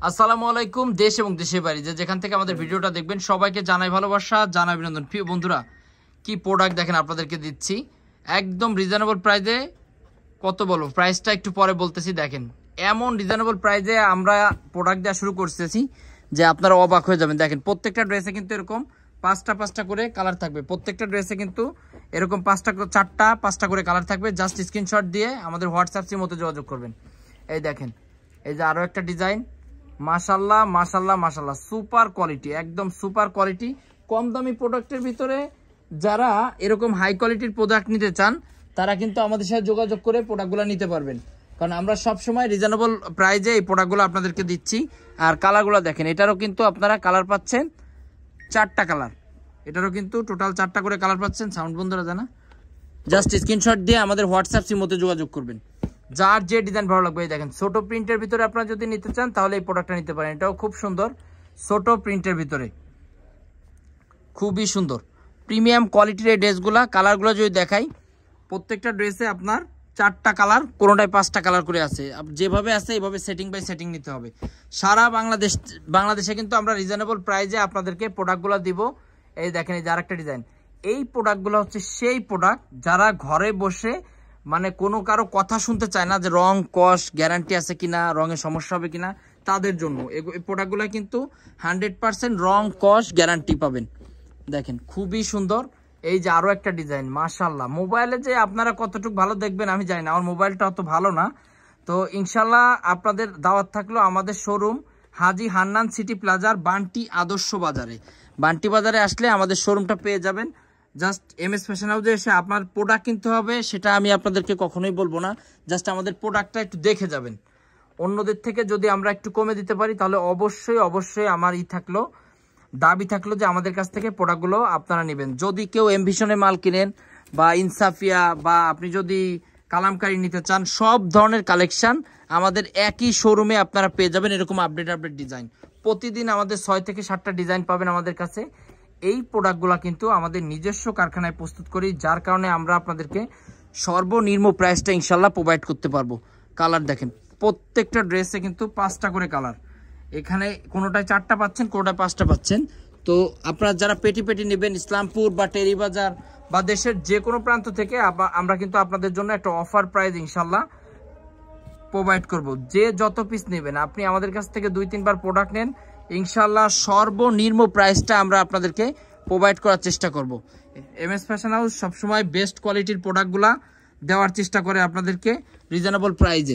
আসসালামু আলাইকুম। দেশ এবং দেশের বাইরে যেখান থেকে আমাদের ভিডিওটা দেখবেন সবাইকে জানাই ভালোবাসা, জানাই অভিনন্দন। প্রিয় বন্ধুরা, কি প্রোডাক্ট দেখেন আপনাদেরকে দিচ্ছি একদম রিজনেবল প্রাইসে। কত বলবো, প্রাইসটা একটু পরে বলতেছি। দেখেন এমন রিজনেবল প্রাইসে আমরা প্রোডাক্ট দেওয়া শুরু করতেছি যে আপনারা অবাক হয়ে যাবেন। দেখেন প্রত্যেকটা ড্রেসে কিন্তু এরকম পাঁচটা করে কালার থাকবে। প্রত্যেকটা ড্রেসে কিন্তু এরকম পাঁচটা করে কালার থাকবে। জাস্ট স্ক্রিনশট দিয়ে আমাদের হোয়াটসঅ্যাপ মতো যোগাযোগ করবেন। এই দেখেন, এই যে আরও একটা ডিজাইন। মাশাল্লাহ মাশাল্লাহ মাশাল্লাহ, সুপার কোয়ালিটি, একদম সুপার কোয়ালিটি। কম দামি প্রোডাক্টের ভিতরে যারা এরকম হাই কোয়ালিটির প্রোডাক্ট নিতে চান তারা কিন্তু আমাদের সাথে যোগাযোগ করে প্রোডাক্টগুলো নিতে পারবেন, কারণ আমরা সবসময় রিজনেবল প্রাইজে এই প্রোডাক্টগুলো আপনাদেরকে দিচ্ছি। আর কালারগুলো দেখেন, এটারও কিন্তু আপনারা কালার পাচ্ছেন 4টা কালার। এটারও কিন্তু টোটাল 4টা করে কালার পাচ্ছেন। সাউন্ড বন্ধুরা জানা, জাস্ট স্ক্রিনশট দিয়ে আমাদের হোয়াটসঅ্যাপ মতো যোগাযোগ করবেন। যার যে ডিজাইন ভালো লাগবে। দেখেন ছোট প্রিন্টের ভিতরে আপনারা যদি নিতে চান তাহলে এই প্রোডাক্টটা নিতে পারেন। এটাও খুব সুন্দর, ছোট প্রিন্টের ভিতরে খুবই সুন্দর প্রিমিয়াম কোয়ালিটির এই ড্রেসগুলা। কালারগুলো যদি দেখাই, প্রত্যেকটা ড্রেসে আপনার 4টা কালার, কোনোটায় 5টা কালার করে আছে। যেভাবে আছে এইভাবে সেটিং বাই সেটিং নিতে হবে। সারা বাংলাদেশে কিন্তু আমরা রিজনেবল প্রাইজে আপনাদেরকে প্রোডাক্টগুলো দিব। এই দেখেন, এই যে আরেকটা ডিজাইন। এই প্রোডাক্টগুলো হচ্ছে সেই প্রোডাক্ট যারা ঘরে বসে মানে কোনো কারো কথা শুনতে চায় না যে রং কস গ্যারান্টি আছে কিনা, রঙের সমস্যা হবে কিনা, তাদের জন্য এই প্রোডাক্টগুলো কিন্তু 100% রং কস গ্যারান্টি পাবেন। দেখেন খুবই সুন্দর। এই যে আরো একটা ডিজাইন, মাশাল্লাহ। মোবাইলে যে আপনারা কতটুকু ভালো দেখবেন আমি জানি না, আমার মোবাইলটা অত ভালো না। তো ইনশাল্লাহ আপনাদের দাওয়াত থাকলো আমাদের শোরুম হাজি হান্নান সিটি প্লাজার বান্টি আদর্শ বাজারে। বান্টি বাজারে আসলে আমাদের শোরুমটা পেয়ে যাবেন। জাস্ট এমএস ফ্যাশন হাউসে এসে আপনার প্রোডাক্ট কিনতে হবে, সেটা আমি আপনাদেরকে কখনোই বলবো না। জাস্ট আমাদের প্রোডাক্টটা একটু দেখে যাবেন। অন্যদের থেকে যদি আমরা একটু কমে দিতে পারি তাহলে অবশ্যই আমার দাবি থাকলো যে আমাদের কাছ থেকে প্রোডাক্টগুলো আপনারা নেবেন। যদি কেউ এমভিশনে মাল কিনেন বা ইনসাফিয়া বা আপনি যদি কালামকারী নিতে চান, সব ধরনের কালেকশন আমাদের একই শোরুমে আপনারা পেয়ে যাবেন। এরকম আপডেট ডিজাইন প্রতিদিন আমাদের 6 থেকে 7টা ডিজাইন পাবেন আমাদের কাছে। এই প্রোডাক্টগুলো কিন্তু আমাদের নিজস্ব কারখানায় প্রস্তুত করি, যার কারণে আমরা আপনাদেরকে সর্বনিম্ন প্রাইসটা ইনশাল্লাহ প্রোভাইড করতে পারবো। কালার দেখেন, প্রত্যেকটা ড্রেসে কিন্তু 5টা করে কালার। এখানে কোনোটায় 4টা পাচ্ছেন, কোনোটায় 5টা পাচ্ছেন। তো আপনারা যারা পেটি নেবেন ইসলামপুর বা টেরিবাজার বা দেশের যে কোনো প্রান্ত থেকে আমরা কিন্তু আপনাদের জন্য একটা অফার প্রাইস ইনশাল্লাহ প্রোভাইড করব। যে যত পিস নেবেন, আপনি আমাদের কাছ থেকে 2-3 বার প্রোডাক্ট নেন, ইনশাল্লাহ সর্বনিম্ন প্রাইসটা আমরা আপনাদেরকে প্রোভাইড করার চেষ্টা করব। এমএস ফ্যাশন হাউস সবসময় বেস্ট কোয়ালিটির প্রোডাক্টগুলা দেওয়ার চেষ্টা করে আপনাদেরকে রিজনেবল প্রাইজে।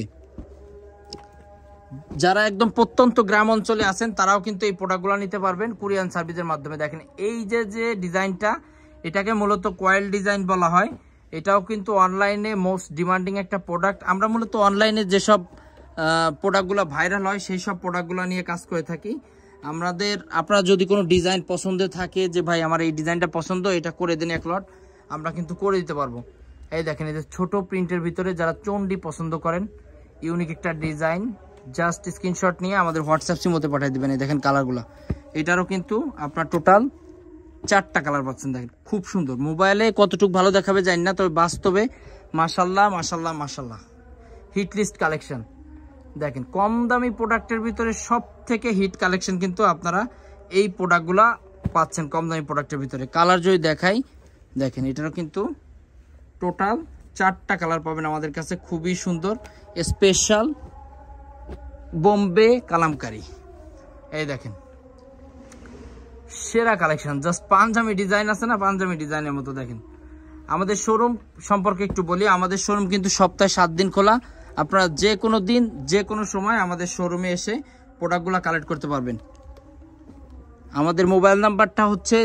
যারা একদম প্রত্যন্ত গ্রাম অঞ্চলে আছেন তারাও কিন্তু এই প্রোডাক্টগুলো নিতে পারবেন কুরিয়ার সার্ভিসের মাধ্যমে। দেখেন এই যে ডিজাইনটা, এটাকে মূলত কয়েল ডিজাইন বলা হয়। এটাও কিন্তু অনলাইনে মোস্ট ডিমান্ডিং একটা প্রোডাক্ট। আমরা মূলত অনলাইনে যেসব প্রোডাক্টগুলো ভাইরাল হয় সেই সব প্রোডাক্টগুলো নিয়ে কাজ করে থাকি। আপনারা যদি কোনো ডিজাইন পছন্দ থাকে যে ভাই আমার এই ডিজাইনটা পছন্দ, এটা করে দেন এক লট, আমরা কিন্তু করে দিতে পারবো। এই দেখেন, এই যে ছোট প্রিন্টের ভিতরে যারা চন্ডি পছন্দ করেন, ইউনিক একটা ডিজাইন, জাস্ট স্ক্রিনশট নিয়ে আমাদের হোয়াটসঅ্যাপ মধ্যে পাঠিয়ে দেবেন। এই দেখেন কালারগুলো, এটারও কিন্তু আপনার টোটাল 4টা কালার পাচ্ছেন। দেখেন খুব সুন্দর। মোবাইলে কতটুকু ভালো দেখাবে জানি না, তবে বাস্তবে মাশাল্লাহ মাশাল্লাহ মাশাল্লাহ হিট লিস্ট কালেকশন। দেখেন কম দামি প্রোডাক্টের ভিতরে সব থেকে হিট কালেকশন কিন্তু আপনারা এই প্রোডাক্টগুলা পাচ্ছেন কম দামি প্রোডাক্টের ভিতরে। কালার যদি দেখাই, দেখেন এটারও কিন্তু টোটাল 4টা কালার পাবেন আমাদের কাছে। খুবই সুন্দর স্পেশাল বোম্বে কালামকারী। এই দেখেন সেরা কালেকশন, জাস্ট পাঞ্জাবি ডিজাইন আছে না, পাঞ্জাবি ডিজাইনের মতো। দেখেন আমাদের শোরুম সম্পর্কে একটু বলি। আমাদের শোরুম কিন্তু সপ্তাহে 7 দিন খোলা। আপনারা যে কোনো দিন যে কোনো সময় আমাদের শোরুমে এসে প্রোডাক্টগুলো কালেক্ট করতে পারবেন। আমাদের মোবাইল নাম্বারটা হচ্ছে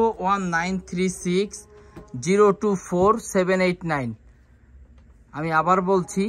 01936024789। আমি আবার বলছি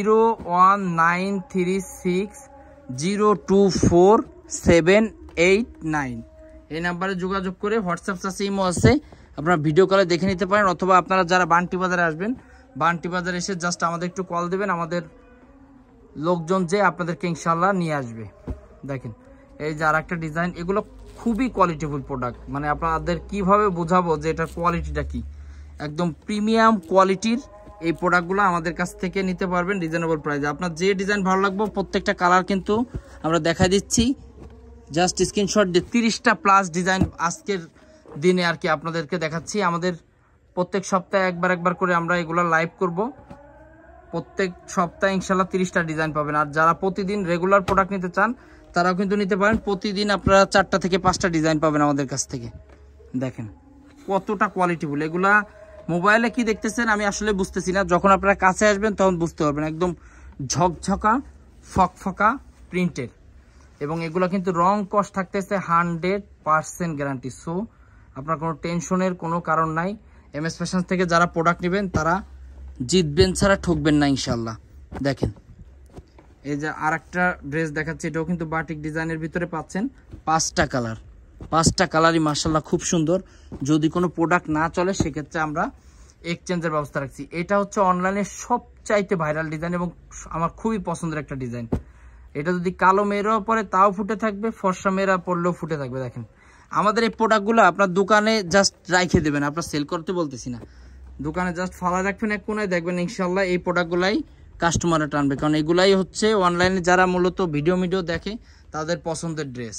01936024789। এই নাম্বারে যোগাযোগ করে হোয়াটসঅ্যাপ ইমো আছে, আপনারা ভিডিও কলে দেখে নিতে পারেন। অথবা আপনারা যারা বান্টি বাজারে আসবেন, বান্টি বাজারে এসে জাস্ট আমাদের একটু কল দেবেন, আমাদের লোকজন যে আপনাদেরকে ইনশাল্লাহ নিয়ে আসবে। দেখেন এই যে আর একটা ডিজাইন, এগুলো খুবই কোয়ালিটিফুল প্রোডাক্ট। মানে আপনাদের কিভাবে বোঝাবো যে এটার কোয়ালিটিটা কি। একদম প্রিমিয়াম কোয়ালিটির এই প্রোডাক্টগুলো আমাদের কাছ থেকে নিতে পারবেন রিজনেবল প্রাইসে। আপনার যে ডিজাইন ভালো লাগবে প্রত্যেকটা কালার কিন্তু আমরা দেখা দিচ্ছি, জাস্ট স্ক্রিনশট দিয়ে 30টা প্লাস ডিজাইন আজকের দিনে আর কি আপনাদেরকে দেখাচ্ছি। আমাদের প্রত্যেক সপ্তাহে একবার করে আমরা এগুলো লাইভ করব, প্রত্যেক সপ্তাহে ইনশাল্লাহ 30টা ডিজাইন পাবেন। আর যারা প্রতিদিন রেগুলার প্রোডাক্ট নিতে চান তারাও কিন্তু নিতে পারেন, প্রতিদিন আপনারা 4টা থেকে 5টা ডিজাইন পাবেন আমাদের কাছ থেকে। দেখেন কতটা কোয়ালিটিফুল, এগুলা মোবাইলে কি দেখতেছেন আমি আসলে বুঝতেছি না, যখন আপনারা কাছে আসবেন তখন বুঝতে পারবেন। একদম ঝকঝকা ফকফকা প্রিন্টের, এবং এগুলো কিন্তু রং কস থাকতেছে 100% গ্যারান্টি। সো আপনার কোনো টেনশনের কোনো কারণ নাই। এমএস ফ্যাশন থেকে যারা প্রোডাক্ট নেবেন তারা জিতবেন ছাড়া ঠকবেন না ইনশাল্লাহ। দেখেন এই যে আরেকটা ড্রেস দেখাচ্ছি, এটাও কিন্তু বাটিক ডিজাইনের ভিতরে পাচ্ছেন। 5টা কালার, 5টা কালারই মাশাআল্লাহ খুব সুন্দর। যদি কোনো প্রোডাক্ট না চলে সেক্ষেত্রে আমরা এক্সচেঞ্জের ব্যবস্থা রাখছি। এটা হচ্ছে অনলাইনে সবচাইতে ভাইরাল ডিজাইন এবং আমার খুবই পছন্দের একটা ডিজাইন। এটা যদি কালো মেয়েরাও পরে তাও ফুটে থাকবে, ফর্সা মেয়েরা পরলেও ফুটে থাকবে। দেখেন আমাদের এই প্রোডাক্টগুলো আপনার দোকানে জাস্ট রাইখে দেবেন, আপনার সেল করতে বলতেছি না, দোকানে জাস্ট ফালা রাখবেন এক কোনায়, দেখবেন ইনশাল্লাহ এই প্রোডাক্টগুলাই কাস্টমাররা টানবে, কারণ এগুলাই হচ্ছে অনলাইনে যারা মূলত ভিডিও দেখে তাদের পছন্দের ড্রেস।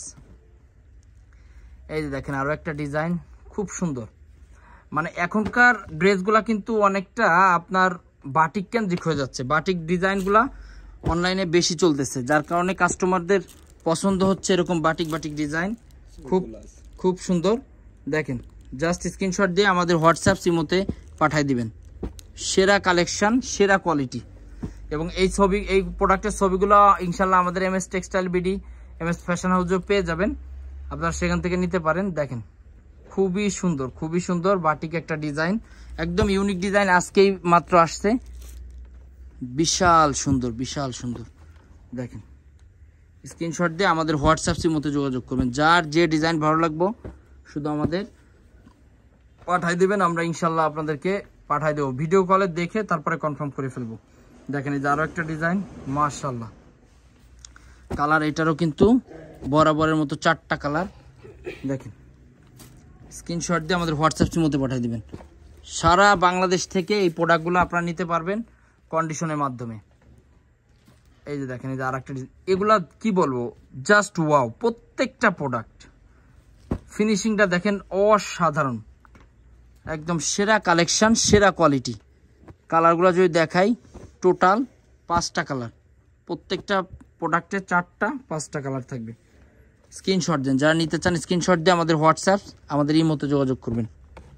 এই যে দেখেন আরও একটা ডিজাইন খুব সুন্দর। মানে এখনকার ড্রেসগুলা কিন্তু অনেকটা আপনার বাটিক কেন্দ্রিক হয়ে যাচ্ছে, বাটিক ডিজাইনগুলা অনলাইনে বেশি চলতেছে, যার কারণে কাস্টমারদের পছন্দ হচ্ছে এরকম বাটিক ডিজাইন। খুব সুন্দর। দেখেন জাস্ট স্ক্রিনশট দিয়ে আমাদের হোয়াটসঅ্যাপ সিমোতে পাঠিয়ে দিবেন। সেরা কালেকশন, সেরা কোয়ালিটি। এবং এই প্রোডাক্টের ছবিগুলো ইনশাল্লাহ আমাদের M S textile B D, M S fashion হাউসেও পেয়ে যাবেন, আপনারা সেখান থেকে নিতে পারেন। দেখেন খুবই সুন্দর বাটিক একটা ডিজাইন, একদম ইউনিক ডিজাইন, আজকেই মাত্র আসছে। বিশাল সুন্দর। দেখেন স্ক্রিনশট দিয়ে আমাদের হোয়াটসঅ্যাপ সিমতে যোগাযোগ করবেন, যার যে ডিজাইন ভালো লাগবে শুধু আমাদের পাঠাই দিবেন, আমরা ইনশাল্লাহ আপনাদেরকে পাঠাই দেবো। ভিডিও কলে দেখে তারপরে কনফার্ম করে ফেলবো। দেখেন এই যে আরও একটা ডিজাইন মাশাআল্লাহ, কালার এটারও কিন্তু বরাবরের মতো 4টা কালার। দেখেন স্ক্রিনশট দিয়ে আমাদের হোয়াটসঅ্যাপ সিমতে পাঠিয়ে দিবেন। সারা বাংলাদেশ থেকে এই প্রোডাক্টগুলো আপনারা নিতে পারবেন কন্ডিশনের মাধ্যমে। এই যে দেখেন এই যে আরেকটা, এগুলা কি বলবো, জাস্ট ওয়াও। প্রত্যেকটা প্রোডাক্ট ফিনিশিংটা দেখেন অসাধারণ, একদম সেরা কালেকশন, সেরা কোয়ালিটি। কালারগুলো যদি দেখাই, টোটাল 5টা কালার, প্রত্যেকটা প্রোডাক্টে 4টা 5টা কালার থাকবে। স্ক্রিনশট দেন, যারা নিতে চান স্ক্রিনশট দিয়ে আমাদের হোয়াটসঅ্যাপ, আমাদের ইমোতে যোগাযোগ করবেন।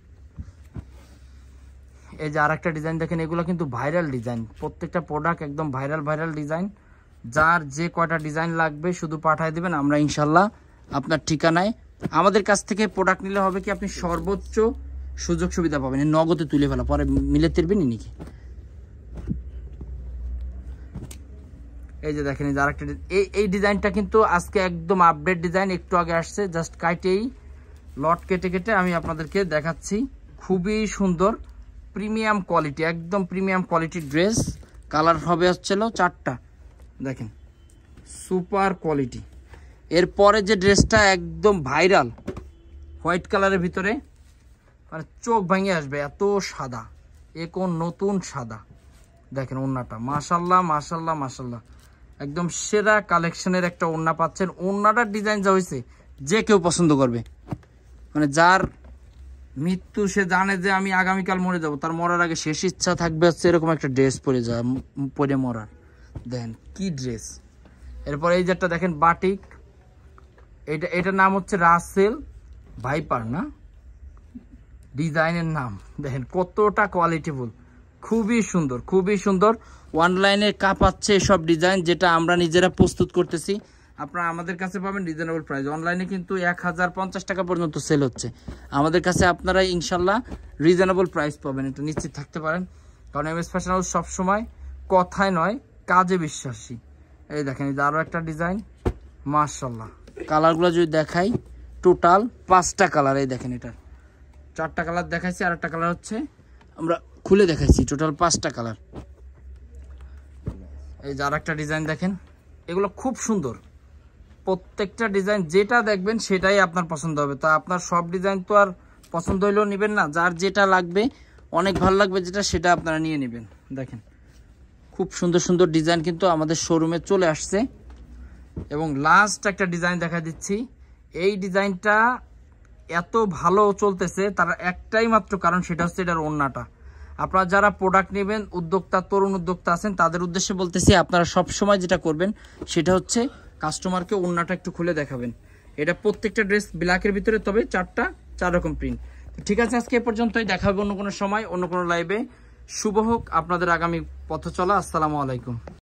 এই যে আরেকটা ডিজাইন দেখেন, এগুলো কিন্তু ভাইরাল ডিজাইন, প্রত্যেকটা প্রোডাক্ট একদম ভাইরাল ডিজাইন। যার যে কয়টা ডিজাইন লাগবে শুধু পাঠিয়ে দিবেন, আমরা ইনশাল্লাহ আপনার ঠিকানায়। আমাদের কাছ থেকে প্রোডাক্ট নিলে হবে কি, আপনি সর্বোচ্চ সুযোগ সুবিধা পাবেন, নগদে তুলে ফেলা, পরে মিলে তিরবেন নাকি। এই যে দেখেন এই যে আরেকটা, এই ডিজাইনটা কিন্তু আজকে একদম আপডেট ডিজাইন, একটু আগে আসছে, জাস্ট কাটেই লট কেটে আমি আপনাদেরকে দেখাচ্ছি। খুবই সুন্দর প্রিমিয়াম কোয়ালিটি, একদম প্রিমিয়াম কোয়ালিটির ড্রেস। কালার হবে হচ্ছিল 4টা। দেখেন সুপার কোয়ালিটি। এরপরে যে ড্রেসটা একদম ভাইরাল, হোয়াইট কালারের ভিতরে, মানে চোখ ভেঙে আসবে এত সাদা, এ কোন নতুন সাদা। দেখেন ওড়নাটা মাশাল্লাহ, একদম সেরা কালেকশনের একটা ওড়না পাচ্ছেন। ওড়নাটার ডিজাইন যা হয়েছে যে কেউ পছন্দ করবে, মানে যার মৃত্যু সে জানে যে আমি আগামীকাল মরে যাব, তার মরার আগে শেষ ইচ্ছা থাকবে হচ্ছে এরকম একটা ড্রেস পরে মরার। দেখেন কি ড্রেস। এরপর এই যেটা দেখেন বাটিক, এটার নাম হচ্ছে রাসেল ভাইপার না, ডিজাইনের নাম। দেখেন কতটা কোয়ালিটিফুল, খুবই সুন্দর। অনলাইনে কাঁপাচ্ছে সব ডিজাইন, যেটা আমরা নিজেরা প্রস্তুত করতেছি, আপনারা আমাদের কাছে পাবেন রিজনেবল প্রাইস। অনলাইনে কিন্তু 1050 টাকা পর্যন্ত সেল হচ্ছে, আমাদের কাছে আপনারা ইনশাল্লাহ রিজনেবল প্রাইস পাবেন, এটা নিশ্চিত থাকতে পারেন। কারণ এমএস ফ্যাশন হাউস সবসময় কথায় নয় কাজে বিশ্বাসী। এই দেখেন এই যে আরও একটা ডিজাইন মাশাল্লাহ। কালারগুলো যদি দেখাই, টোটাল 5টা কালার। এই দেখেন এটার 4টা কালার দেখাইছি, আর একটা কালার হচ্ছে আমরা খুলে দেখাইছি, টোটাল 5টা কালার। এই যে আর একটা ডিজাইন দেখেন, এগুলো খুব সুন্দর। প্রত্যেকটা ডিজাইন যেটা দেখবেন সেটাই আপনার পছন্দ হবে। তা আপনার সব ডিজাইন তো আর পছন্দ হইলেও নেবেন না, যার যেটা লাগবে, অনেক ভালো লাগবে যেটা, সেটা আপনারা নিয়ে নেবেন। দেখেন খুব সুন্দর সুন্দর ডিজাইন কিন্তু আমাদের শোরুমে চলে আসছে। এবং লাস্ট একটা ডিজাইন দেখা দিচ্ছি, এই ডিজাইনটা এত ভালো চলতেছে তার একটাই মাত্র কারণ, সেটা হচ্ছে এটার ওড়নাটা। আপনারা যারা প্রোডাক্ট নেবেন, উদ্যোক্তা, তরুণ উদ্যোক্তা আছেন, তাদের উদ্দেশ্যে বলতেছি আপনারা সব সময় যেটা করবেন সেটা হচ্ছে কাস্টমারকে ওড়নাটা একটু খুলে দেখাবেন। এটা প্রত্যেকটা ড্রেস ব্ল্যাকের ভিতরে, তবে 4 রকম প্রিন্ট। ঠিক আছে, আজকে এ পর্যন্তই, দেখা হবে অন্য কোনো সময় অন্য কোনো লাইভে। শুভ হোক আপনাদের আগামী পথ চলা। আসসালামু আলাইকুম।